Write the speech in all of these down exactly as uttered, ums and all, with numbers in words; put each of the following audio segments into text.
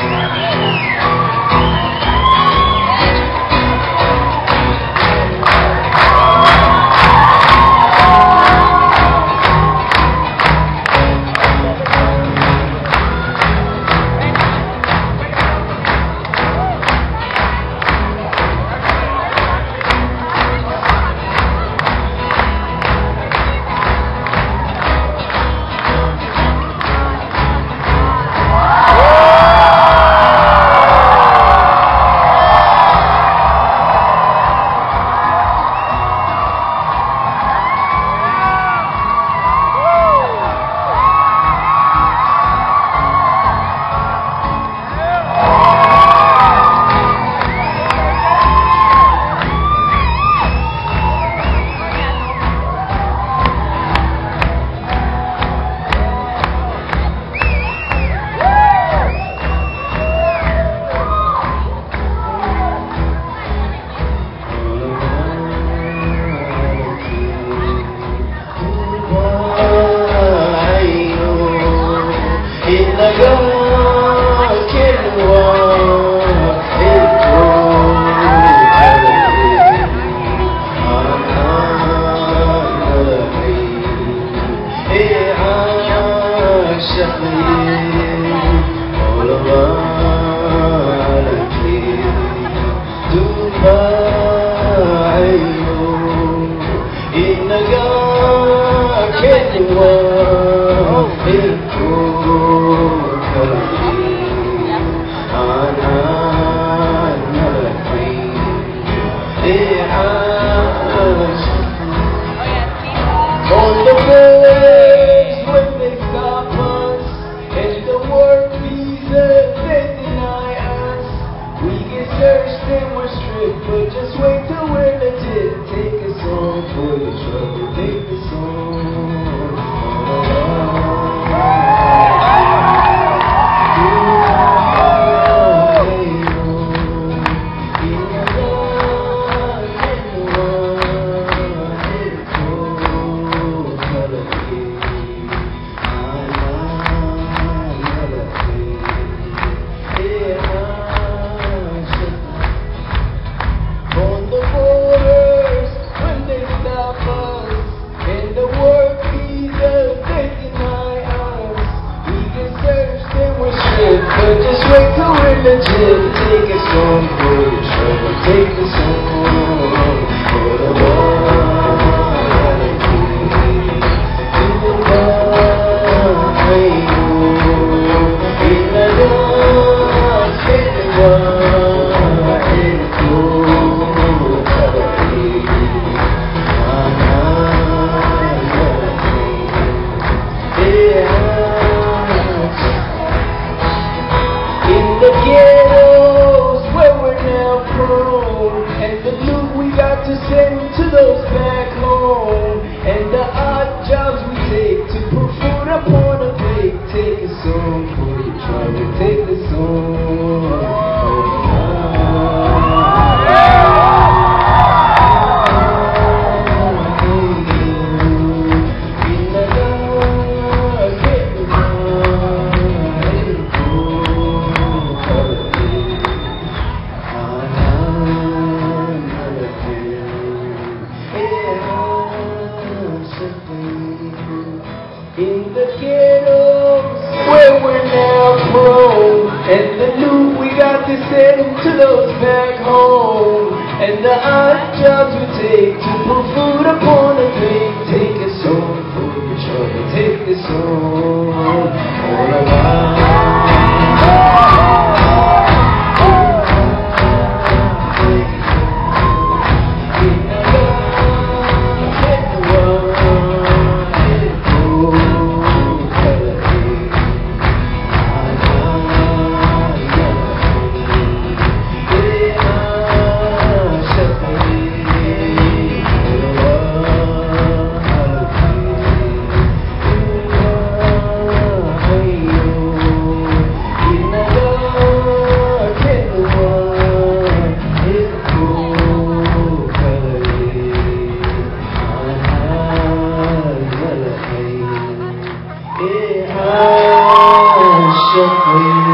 Shall we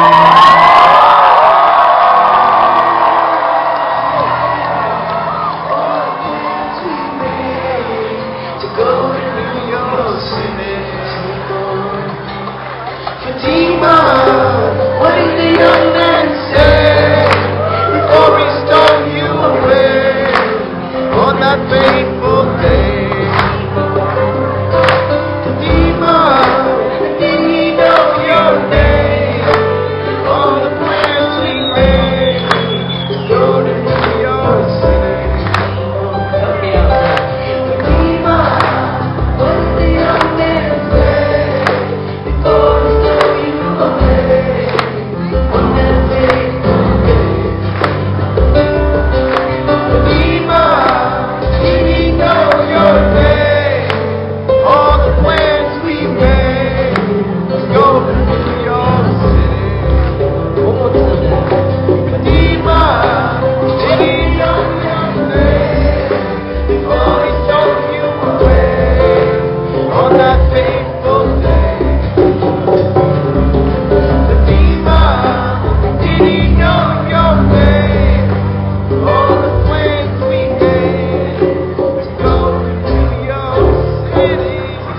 What did the young man say before he stole you away on that fateful day? Fatima, did he know your name? All the plans we made to go to New York City. Fatima, what did the young man say before he stole you away on that fateful day? Fatima, did he know your name? All the plans we made to go to New York City. One more time. Fatima, did he know your name before he stole you away on that fateful day? Fatima, did he know your name? All the plans we made to go to New York City.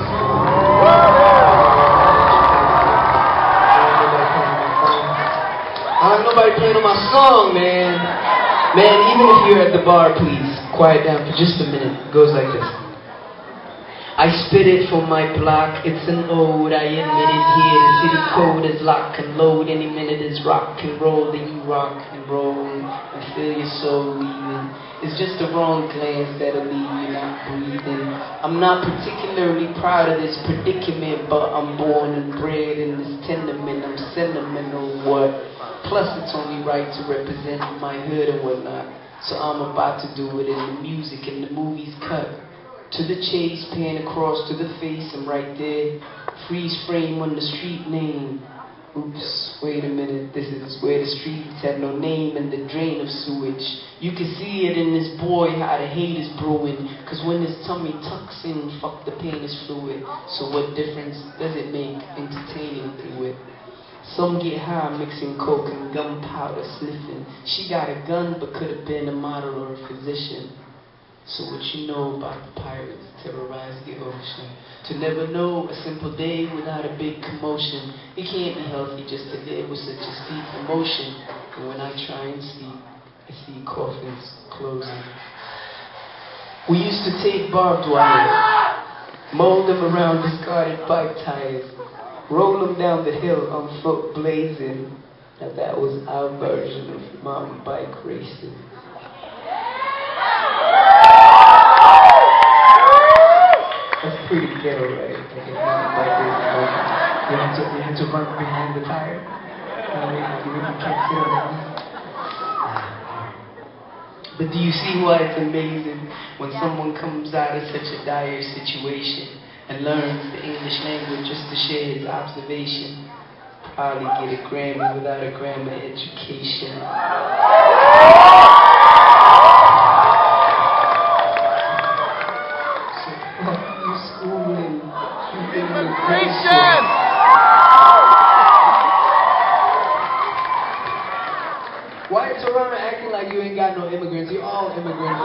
Uh, nobody playing on my song, man. Man, even if you're at the bar, please quiet down for just a minute. It goes like this. I spit it from my block, it's an ode, I admit it here. The city code is lock and load, any minute is rock and roll. Then you rock and roll and feel your soul leaving. It's just a wrong glance that'll leave you not breathing. I'm not particularly proud of this predicament, but I'm born and bred in this tenement. I'm sentimental, what? Plus it's only right to represent my hood and whatnot. So I'm about to do it in the music and the movies cut. To the chase, pan across to the face, I'm right there. Freeze frame on the street name. Oops, wait a minute, this is where the streets had no name and the drain of sewage. You can see it in this boy how the hate is brewing. Cause when his tummy tucks in, fuck the pain is fluid. So what difference does it make entertaining through it? Some get high mixing coke and gunpowder sniffing. She got a gun but could have been a model or a physician. So what you know about the pirates terrorize the ocean? To never know a simple day without a big commotion. It can't be healthy just to live with such a steep emotion. And when I try and sleep, I see coffins closing. We used to take barbed wire, mold them around discarded bike tires, roll them down the hill on foot blazing. Now that was our version of mountain bike racing. That's pretty ghetto, right? Like a mountain bike racing motion. You have to, you have to run behind the tire. I mean, you really can't sit on it. But do you see why it's amazing when someone comes out of such a dire situation and learns the English language just to share his observation? Probably get a Grammy without a grammar education. Immigration! Why is Toronto acting like you ain't got no immigrants? You're all immigrants.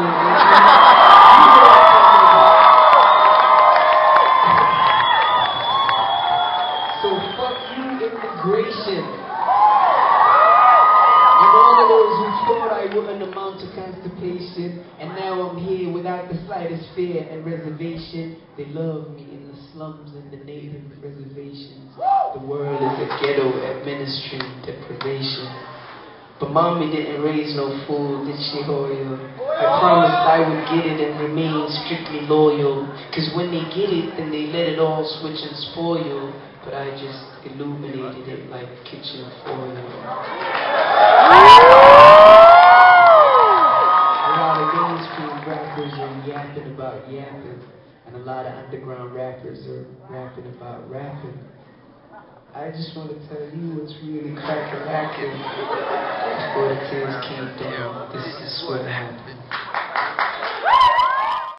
So fuck you, immigration. I'm one of those who thought I wouldn't amount to constipation, and now I'm here without the slightest fear and reservation. They love me in the slums and the native reservations. The world is a ghetto administering deprivation. But mommy didn't raise no fool, did she, Hoya? I promised I would get it and remain strictly loyal. Cause when they get it, then they let it all switch and spoil. But I just illuminated it like kitchen foil. A lot of mainstream rappers are yapping about yapping. And a lot of underground rappers are rapping about rapping. I just want to tell you what's really crackin' lacking. Before the tears came down, this is what happened.